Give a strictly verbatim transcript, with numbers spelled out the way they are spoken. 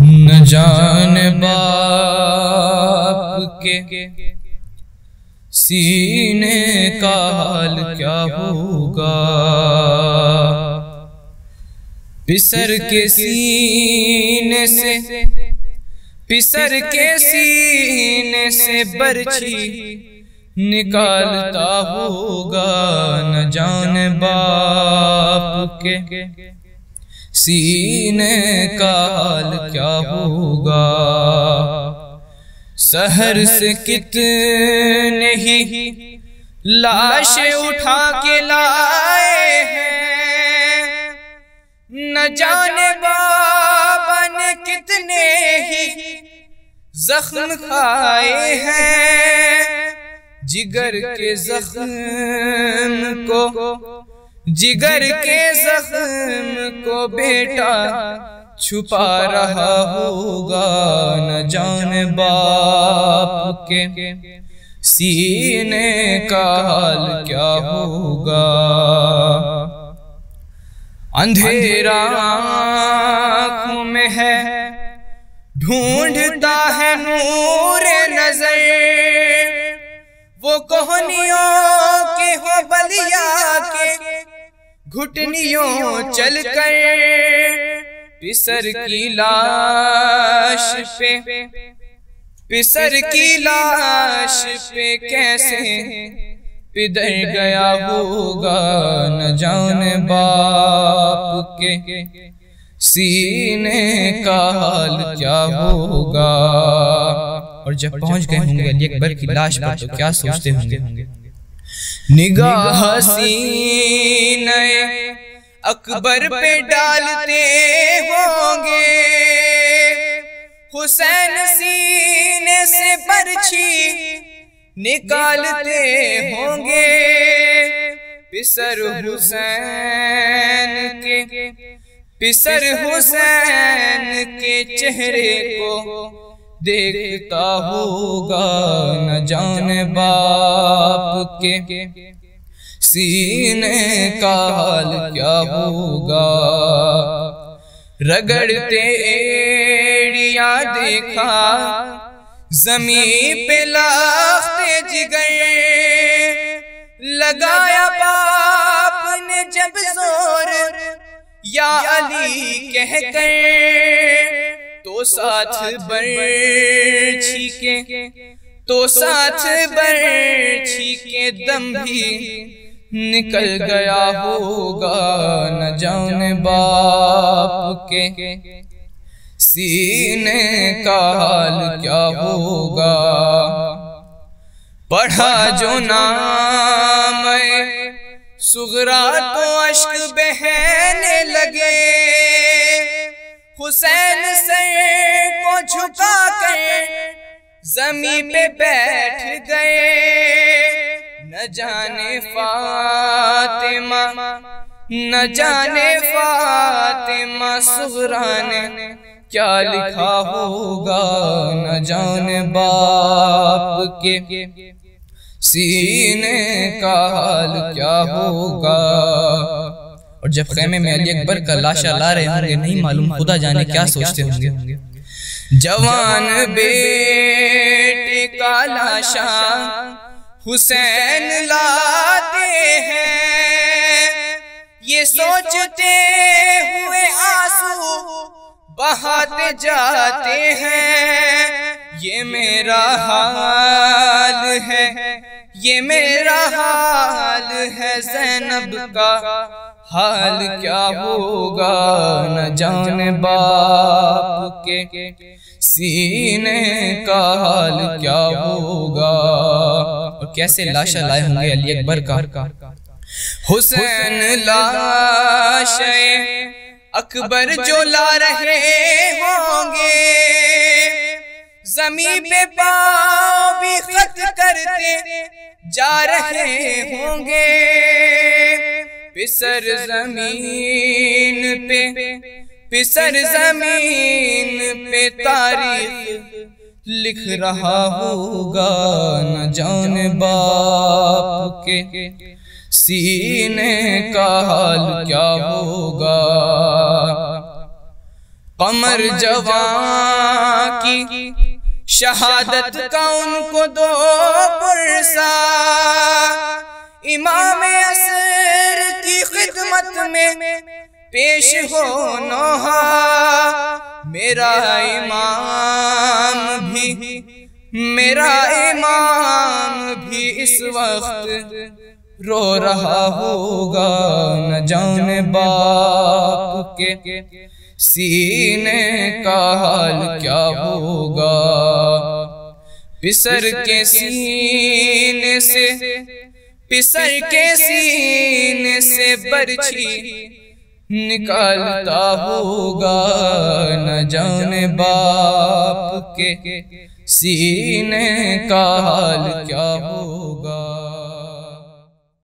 نہ جانے باپ کے سینے کا حال کیا ہوگا، پسر کے سینے سے پسر کے سینے سے برچھی نکالتا ہوگا، نہ جانے باپ کے سینے کا حال کیا ہوگا۔ سحر سے کتنے ہی لاشیں اٹھا کے لائے ہیں، نہ جانے بابا نے کتنے ہی زخم کھائے ہیں، جگر کے زخم کو جگر کے زخم کو بیٹا چھپا رہا ہوگا، نہ جانے باپ کے سینے کا حال کیا ہوگا۔ اندھیرا آنکھوں میں ہے، ڈھونڈتا ہے نور نظر، وہ کوہنیوں کے ہو بلیا کے گھٹنیوں چل کر، پسر کی لاش پہ پسر کی لاش پہ کیسے پدر گیا ہوگا، نہ جانے باپ کے سینے کا حال کیا ہوگا۔ اور جب پہنچ گئے ہوں گے علی اکبر کی لاش پر تو کیا سوچتے ہوں گے؟ نگاہ سینے اکبر پہ ڈالتے ہوں گے، حسین سینے سے برچھی نکالتے ہوں گے، پسر حسین کے پسر حسین کے چہرے کو دیکھتا ہوگا، نہ جانے باپ کے سینے کا حال کیا ہوگا۔ رگڑتے ایڑیاں دیکھا زمین پہ لاختے جگر، لگایا باپ نے جب زور یا علی کہہ کر، تو ساتھ برچھی کے تو ساتھ برچھی کے دم بھی نکل گیا ہوگا، نہ جانے باپ کے سینے کا حال کیا ہوگا۔ پڑھا جو نام صغرا تو اشک بہنے لگے، حسین سر کو جھکا کر زمین پہ بیٹھ گئے، نہ جانے فاطمہ نہ جانے فاطمہ صغرا نے کیا لکھا ہوگا، نہ جانے باپ کے سینے کا حال کیا ہوگا۔ اور جب خیمے میں علی اکبر کا لاشا لا رہے ہوں گے، نہیں معلوم خدا جانے کیا سوچتے ہوں گے۔ جوان بیٹے کا لاشا حسین لاتے ہیں، یہ سوچتے ہوئے آنسو بہاتے جاتے ہیں، یہ میرا حال ہے یہ میرا حال ہے، زینب کا حال کیا ہوگا، نہ جانے باپ کے سینے کا حال کیا ہوگا۔ اور کیسے لاشا لائے ہوں گے علی اکبر کا، حسین لاش اکبر جو لا رہے ہوں گے، زمین پہ پاؤں بھی خط کرتے جا رہے ہوں گے، پسر زمین پہ پسر زمین پہ تاریخ لکھ رہا ہوگا، نہ جانے باپ کے سینے کا حال کیا ہوگا۔ قمر جوان کی شہادت کا ان کو دو پرسا، امام عصر کی خدمت میں پیش ہو نوحہ، میرا امام بھی میرا امام بھی اس وقت رو رہا ہوگا، نہ جانے باپ کے سینے کا حال کیا ہوگا، پسر کے سینے سے پسر کے سینے سے برچھی نکالتا ہوگا، نہ جانے باپ کے سینے کا حال کیا ہوگا۔